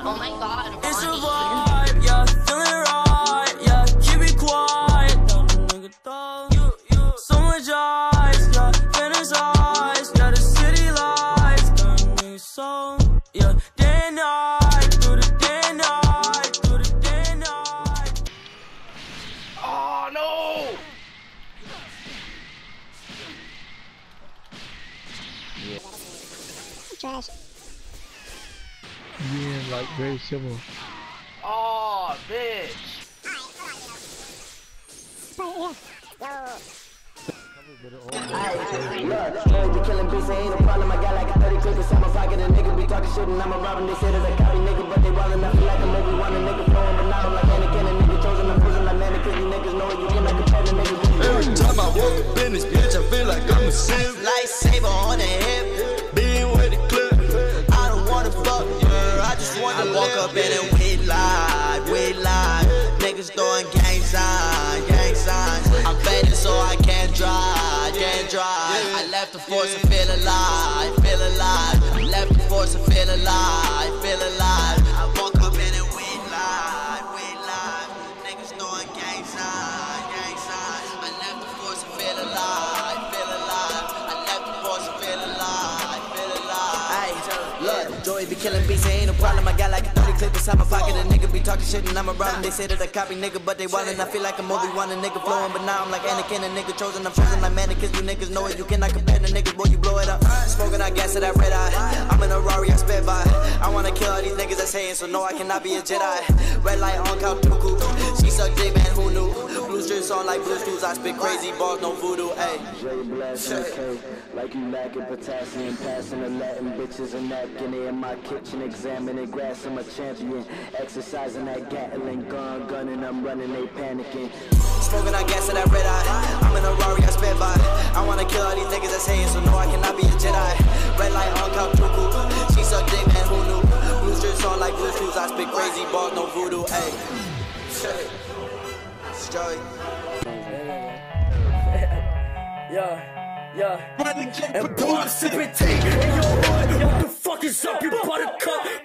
Oh my god, Ronnie. It's a vibe, yeah, feeling right, yeah, keep it quiet, down the nigga thug. So much ice, yeah, fantasize, yeah, the city lights, got me so, yeah, day and night, through the day and night, through the day and night. Oh no! Trash. Yeah, like very similar. Oh, bitch! Look, killing beats ain't no problem. I got like a 30 clip inside my pocket. A nigga be talking shit and I'm a robbing. They say that I copy nigga, but they wildin'. I feel like I'm every one. A nigga flowing, but now I'm like Anakin. A nigga chosen, I'm cruising like Nana. Cause you niggas know it, you cannot compare the niggas. Every time I walk up in this bitch, I feel like I'm a simp. Lightsaber on the hip, Being with the clip, I don't wanna fuck, yeah, I just wanna walk up in it with live, niggas throwing gang signs, I'm faded so I can't drive, I left the force to feel alive, I left the force to feel alive, I walk up in it with live, niggas throwing gang signs, I left the force to feel alive, I left the force to feel alive, Ayy, look, Joey be killing beats, ain't no problem. I got like a 30 clip inside my pocket. A nigga be talking shit and I'm a robbing. They say that I copy nigga, but they wildin'. I feel like I'm Obi-Wan, a nigga flowing, but now I'm like Anakin, a nigga chosen. I'm chosen like mannequins, you niggas know it. You cannot compare the niggas, boy, you blow it up. Smoking, I gas to that red eye. I'm in a Rari, I sped by. I wanna kill all these niggas that's hating, so no, I cannot be a Jedi. Red light on count Dooku. She suck dick, man, who knew? Blue strips on like blue shoes. I spit crazy balls, no voodoo, ayy. Like you lacking potassium, passing and letting bitches a napkin in my kitchen, examining grass. I'm a champion, exercising that Gatling gun, and I'm running, they panicking. Smoking, I gas to that red eye. I'm in a Rari, I sped by. I wanna kill all these niggas that's hating, so no, I cannot be a Jedi. Red light on count Dooku. She suck dick, man, who knew? Blue strips on like blue shoes. I spit crazy balls, no voodoo, ayy. It's Joey. Yeah, and boy, I'm sipping tea in your hood. What the fuck is up, you buttercup?